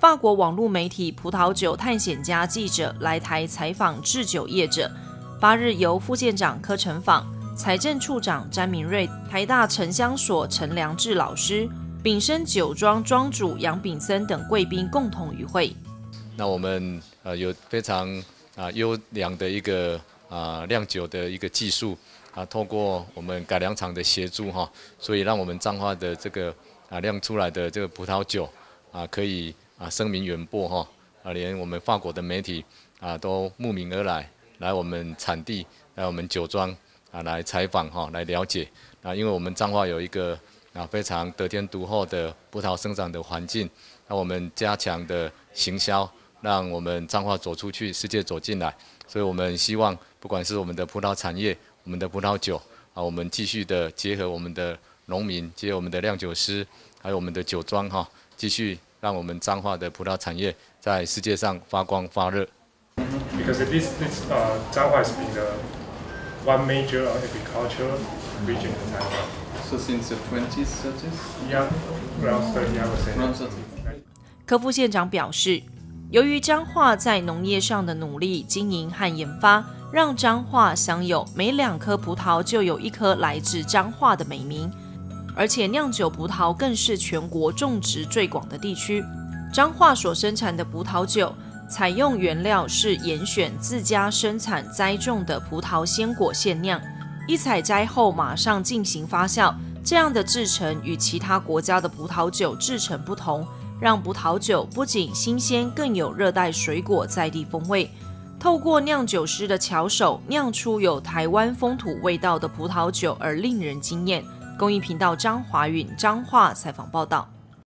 法国网络媒体葡萄酒探险家记者来台采访制酒业者。8日由副县长柯成访、财政处长詹明瑞、台大城乡所陈良志老师、炳生酒庄庄主杨炳森等贵宾共同与会。 那我们有非常优良的一个酿酒的一个技术透过我们改良厂的协助所以让我们彰化的这个酿出来的这个葡萄酒可以声名远播连我们法国的媒体都慕名而来我们产地，来我们酒庄来采访来了解因为我们彰化有一个非常得天独厚的葡萄生长的环境，那我们加强的行销，让我们彰化走出去，世界走进来。所以我们希望，不管是我们的葡萄产业、我们的葡萄酒我们继续的结合我们的农民，结合我们的酿酒师，还有我们的酒庄继续让我们彰化的葡萄产业在世界上发光发热。 Because Changhua has been one major agricultural region in Taiwan. So since the 20s, 30s? Yeah, around 30, I would say. Around 30. 柯副县长表示，由于彰化在农业上的努力、经营和研发，让彰化享有每2颗葡萄就有1颗来自彰化的美名，而且酿酒葡萄更是全国种植最广的地区。彰化所生产的葡萄酒，采用原料是严选自家生产栽种的葡萄鲜果现酿，一采摘后马上进行发酵，这样的制程与其他国家的葡萄酒制程不同，让葡萄酒不仅新鲜，更有热带水果在地风味。透过酿酒师的巧手，酿出有台湾风土味道的葡萄酒，而令人惊艳。公益频道张华允彰化采访报道。